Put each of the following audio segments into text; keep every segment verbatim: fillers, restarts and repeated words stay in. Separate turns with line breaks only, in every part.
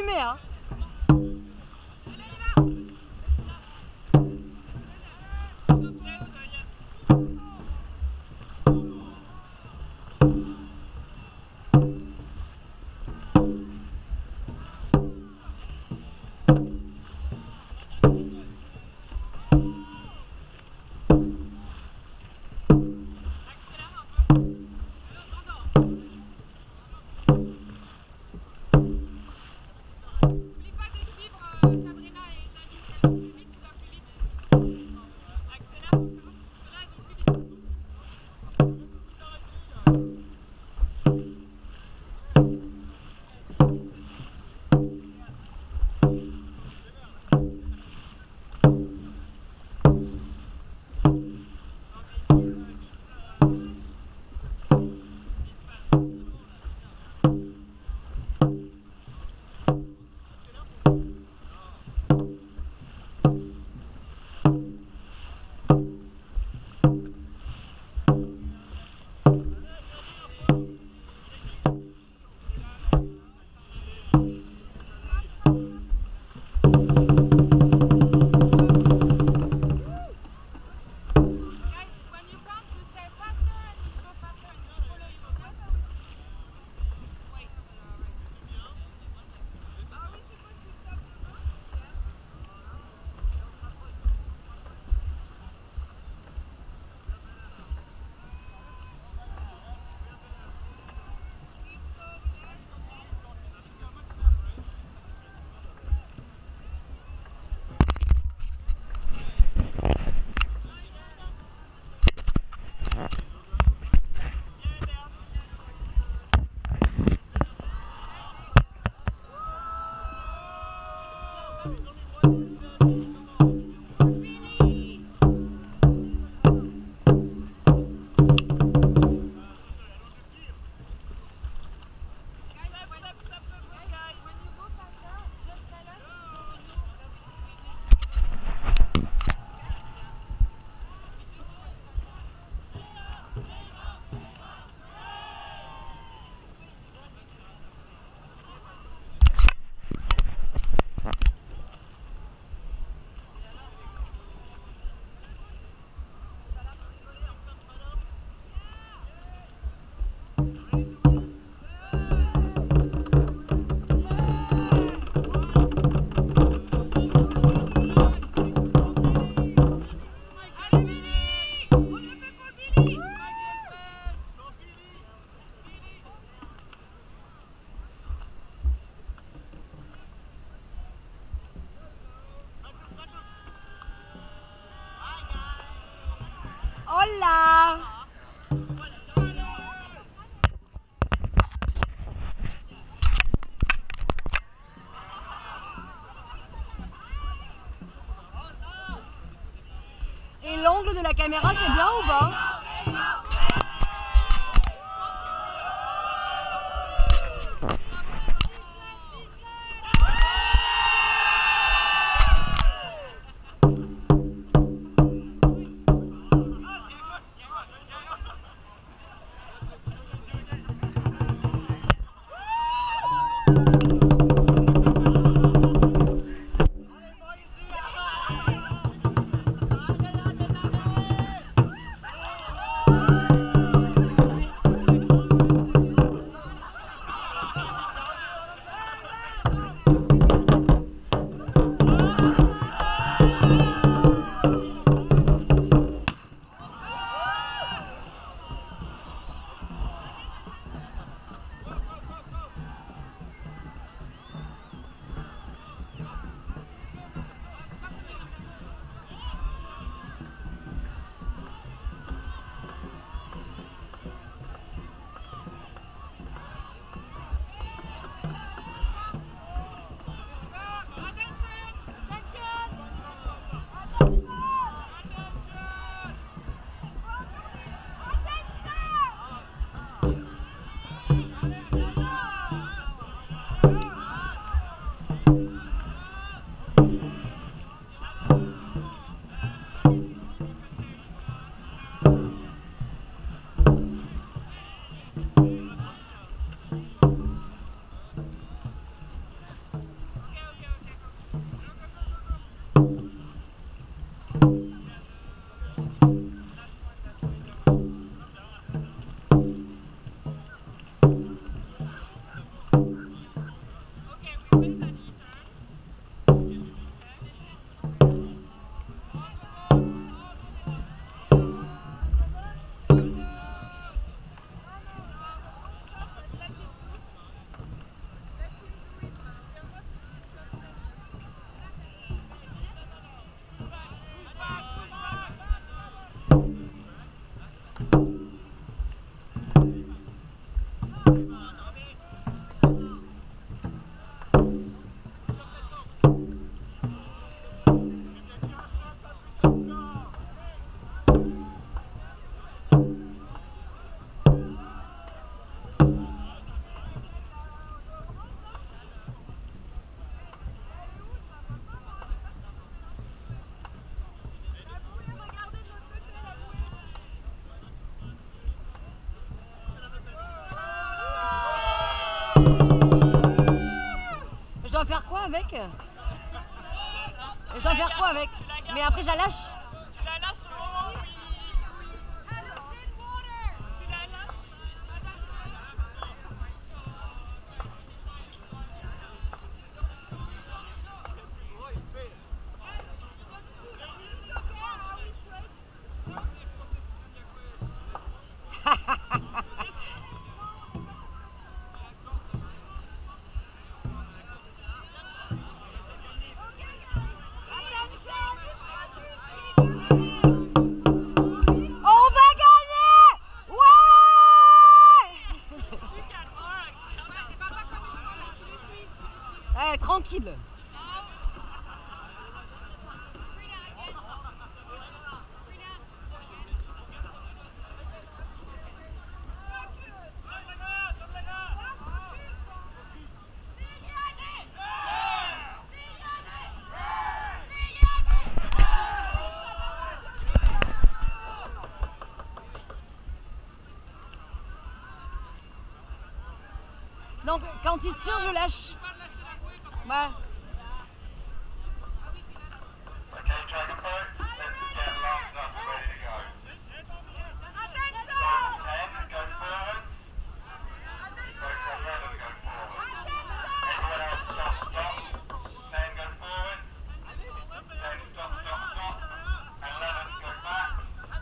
filmer, hein. Hola. Et l'angle de la caméra, c'est bien ou pas? avec? Et ça va faire quoi avec? Mais après, je la lâche.
Tu la lâches au moment où il... Tu la lâches.
Eh, tranquille. Donc, quand il tire, je lâche. Ouais.
Okay, dragon boats, let's get lined up and ready to go.
Attention!
ten, go forwards. Boats eleven, go forwards. Everyone else, stop, stop. ten, go forwards. ten, stop, stop, stop. eleven, go back.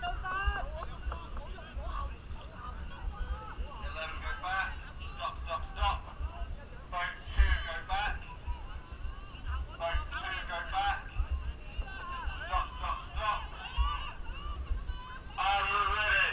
eleven, go back. Stop, stop, stop. Boat two, go back. Boat two, go back. Stop, stop, stop. Are you ready?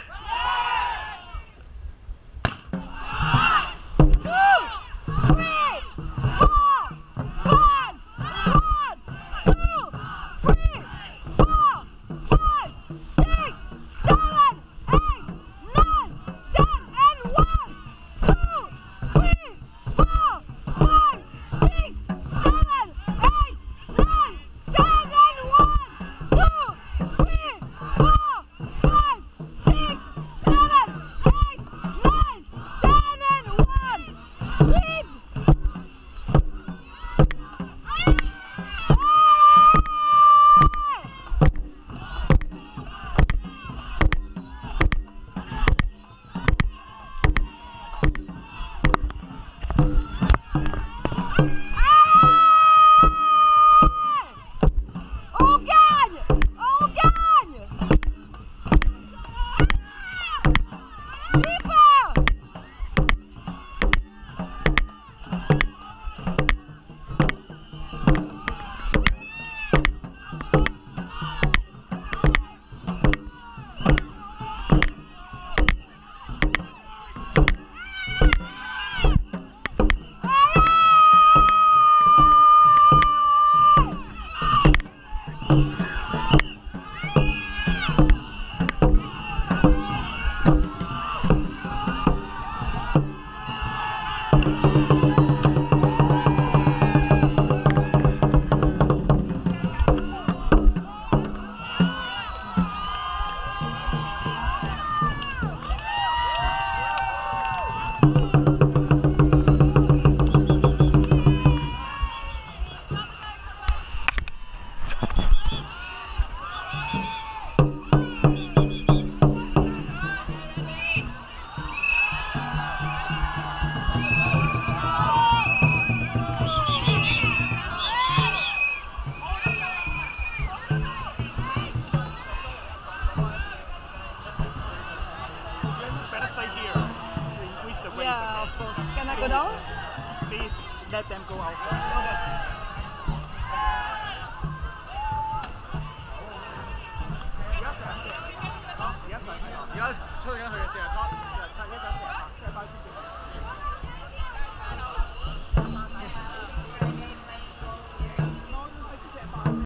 Two, three, four, five, one, two, three, four, five, six, seven, eight, nine, ten, and one, two, three, four, five, six, seven, eight, nine, ten, and one, two, three, four, five, six, seven, eight, nine, ten, and one. Lead! On gagne! On gagne! Dis pas!
Better stay here to increase the weight.
Yeah, of course. Can I go down?
Please let them go out.
你要撤干回去，现在